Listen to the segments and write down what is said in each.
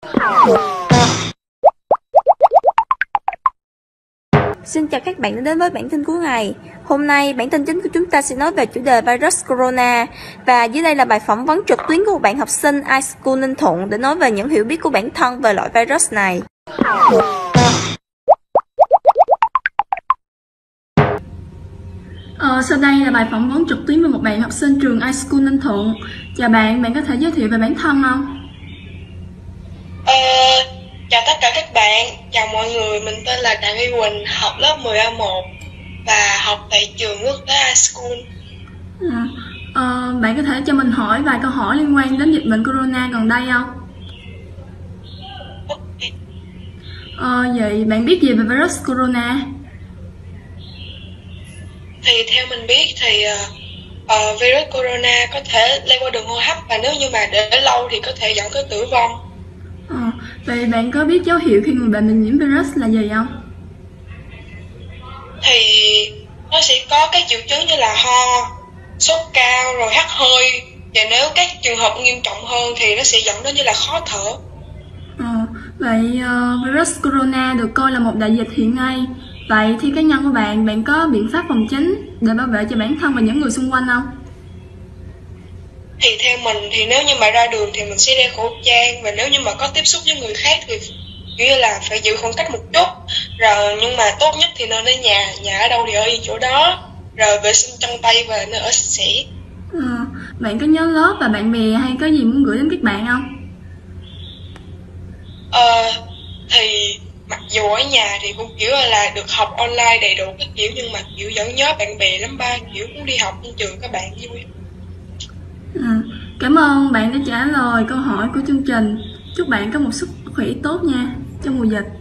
Xin chào các bạn đã đến với bản tin cuối ngày. Hôm nay, bản tin chính của chúng ta sẽ nói về chủ đề virus corona. Và dưới đây là bài phỏng vấn trực tuyến của một bạn học sinh iSchool Ninh Thuận để nói về những hiểu biết của bản thân về loại virus này. Sau đây là bài phỏng vấn trực tuyến với một bạn học sinh trường iSchool Ninh Thuận. Chào bạn, bạn có thể giới thiệu về bản thân không? Chào tất cả các bạn, chào mọi người, mình tên là Đặng Huy Quỳnh, học lớp 10A1 và học tại trường quốc tế iSchool. Bạn có thể cho mình hỏi vài câu hỏi liên quan đến dịch bệnh corona gần đây không? Vậy bạn biết gì về virus corona? Thì theo mình biết thì virus corona có thể lây qua đường hô hấp và nếu như mà để lâu thì có thể dẫn tới tử vong. Vậy bạn có biết dấu hiệu khi người bệnh bị nhiễm virus là gì không? Thì nó sẽ có các triệu chứng như là ho, sốt cao rồi hắt hơi. Và nếu các trường hợp nghiêm trọng hơn thì nó sẽ dẫn đến như là khó thở. Vậy virus corona được coi là một đại dịch hiện nay. Vậy theo cá nhân của bạn, bạn có biện pháp phòng tránh để bảo vệ cho bản thân và những người xung quanh không? Thì theo mình thì nếu như mà ra đường thì mình sẽ đeo khẩu trang, và nếu như mà có tiếp xúc với người khác thì kiểu như là phải giữ khoảng cách một chút. Rồi nhưng mà tốt nhất thì nên ở nhà ở đâu thì ở chỗ đó. Rồi vệ sinh chân tay và nơi ở sạch sẽ. Bạn có nhớ lớp và bạn bè hay có gì muốn gửi đến các bạn không? Thì mặc dù ở nhà thì cũng kiểu là được học online đầy đủ các kiểu, nhưng mà kiểu vẫn nhớ bạn bè lắm ba, kiểu cũng đi học trên trường các bạn vui. Cảm ơn bạn đã trả lời câu hỏi của chương trình. Chúc bạn có một sức khỏe tốt nha trong mùa dịch.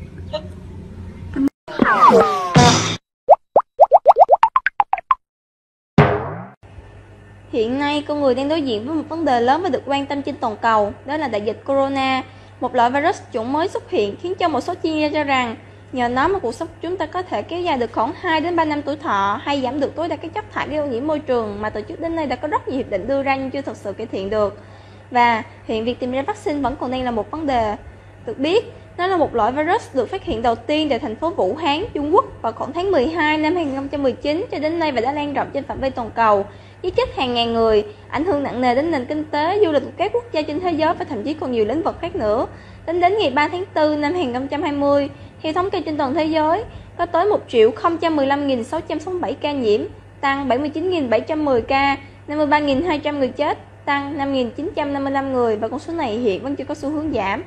Hiện nay, con người đang đối diện với một vấn đề lớn và được quan tâm trên toàn cầu, đó là đại dịch corona. Một loại virus chủng mới xuất hiện khiến cho một số chuyên gia cho rằng nhờ nó mà cuộc sống của chúng ta có thể kéo dài được khoảng 2 đến 3 năm tuổi thọ, hay giảm được tối đa các chất thải gây ô nhiễm môi trường mà từ trước đến nay đã có rất nhiều hiệp định đưa ra nhưng chưa thực sự cải thiện được. Và hiện việc tìm ra vaccine vẫn còn đang là một vấn đề. Được biết, nó là một loại virus được phát hiện đầu tiên tại thành phố Vũ Hán, Trung Quốc vào khoảng tháng 12 năm 2019 cho đến nay và đã lan rộng trên phạm vi toàn cầu, giết chết hàng ngàn người, ảnh hưởng nặng nề đến nền kinh tế, du lịch của các quốc gia trên thế giới và thậm chí còn nhiều lĩnh vực khác nữa. Tính đến ngày 3 tháng 4 năm 2020, theo thống kê trên toàn thế giới, có tới 1.015.667 ca nhiễm, tăng 79.710 ca, 53.200 người chết, tăng 5.955 người và con số này hiện vẫn chưa có xu hướng giảm.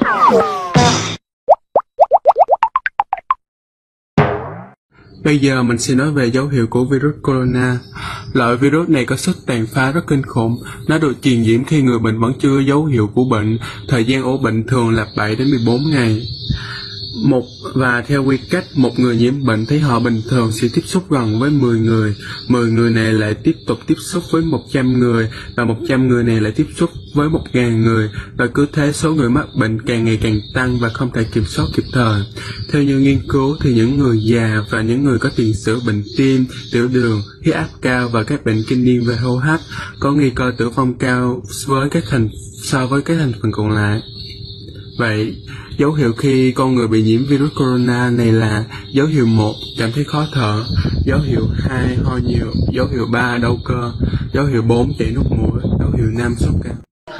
Bây giờ mình sẽ nói về dấu hiệu của virus corona. Loại virus này có sức tàn phá rất kinh khủng. Nó được truyền nhiễm khi người bệnh vẫn chưa có dấu hiệu của bệnh. Thời gian ủ bệnh thường là 7 đến 14 ngày. Và theo quy cách, một người nhiễm bệnh thấy họ bình thường sẽ tiếp xúc gần với 10 người. 10 người này lại tiếp tục tiếp xúc với 100 người, và 100 người này lại tiếp xúc với 1.000 người, và cứ thế số người mắc bệnh càng ngày càng tăng và không thể kiểm soát kịp thời. Theo như nghiên cứu thì những người già và những người có tiền sử bệnh tim, tiểu đường, huyết áp cao và các bệnh kinh niên về hô hấp có nguy cơ tử vong cao so với các thành phần còn lại. Vậy, dấu hiệu khi con người bị nhiễm virus corona này là: dấu hiệu 1, cảm thấy khó thở; dấu hiệu 2, ho nhiều; dấu hiệu 3, đau cơ; dấu hiệu 4, chảy nước mũi; dấu hiệu 5, sốt cao.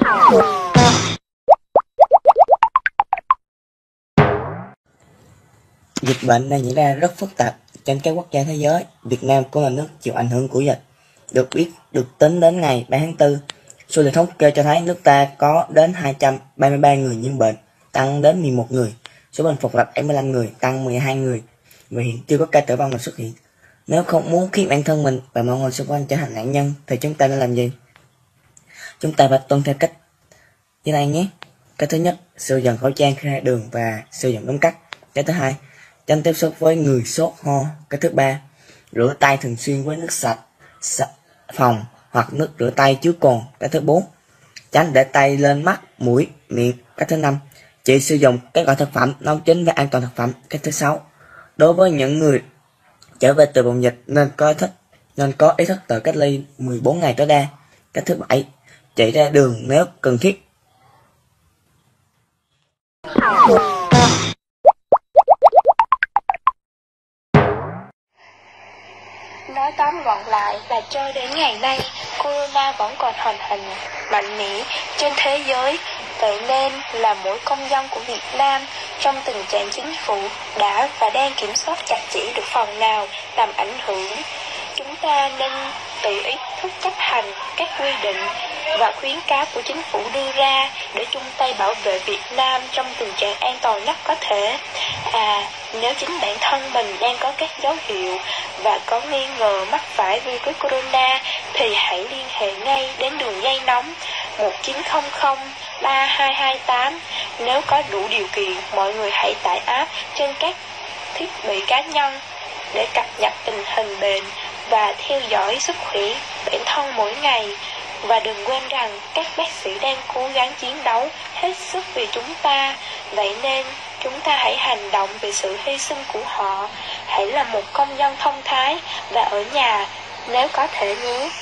Dịch bệnh đang diễn ra rất phức tạp trên các quốc gia thế giới. Việt Nam cũng là nước chịu ảnh hưởng của dịch. Được tính đến ngày 3 tháng 4, số liệu thống kê cho thấy nước ta có đến 233 người nhiễm bệnh, tăng đến 11 người. Số bệnh phục là 75 người, tăng 12 người. Và hiện chưa có ca tử vong nào xuất hiện. Nếu không muốn khiến bản thân mình và mọi người xung quanh trở thành nạn nhân thì chúng ta nên làm gì? Chúng ta phải tuân theo cách như này nhé. Cái thứ nhất, sử dụng khẩu trang khi ra đường và sử dụng đúng cách. Cái thứ hai, tránh tiếp xúc với người sốt ho. Cái thứ ba, rửa tay thường xuyên với nước sạch phòng hoặc nước rửa tay trước cồn. Cái thứ bốn, tránh để tay lên mắt, mũi, miệng. Cái thứ năm, chỉ sử dụng các loại thực phẩm nấu chín và an toàn thực phẩm. Cái thứ sáu, đối với những người trở về từ vùng dịch nên có ý thức tự cách ly 14 ngày tối đa. Cái thứ bảy, chỉ ra đường nếu cần thiết. Nói tóm gọn lại là cho đến ngày nay, corona vẫn còn hoành hành mạnh mẽ trên thế giới. Vậy nên là mỗi công dân của Việt Nam trong tình trạng chính phủ đã và đang kiểm soát chặt chẽ được phần nào làm ảnh hưởng. Chúng ta nên tự ý thức chấp hành các quy định và khuyến cáo của chính phủ đưa ra để chung tay bảo vệ Việt Nam trong tình trạng an toàn nhất có thể. Nếu chính bản thân mình đang có các dấu hiệu và có nghi ngờ mắc phải virus corona thì hãy liên hệ ngay đến đường dây nóng 1900 3228. Nếu có đủ điều kiện, mọi người hãy tải app trên các thiết bị cá nhân để cập nhật tình hình bệnh và theo dõi sức khỏe bản thân mỗi ngày. Và đừng quên rằng các bác sĩ đang cố gắng chiến đấu hết sức vì chúng ta. Vậy nên chúng ta hãy hành động vì sự hy sinh của họ. Hãy là một công dân thông thái và ở nhà nếu có thể nhé.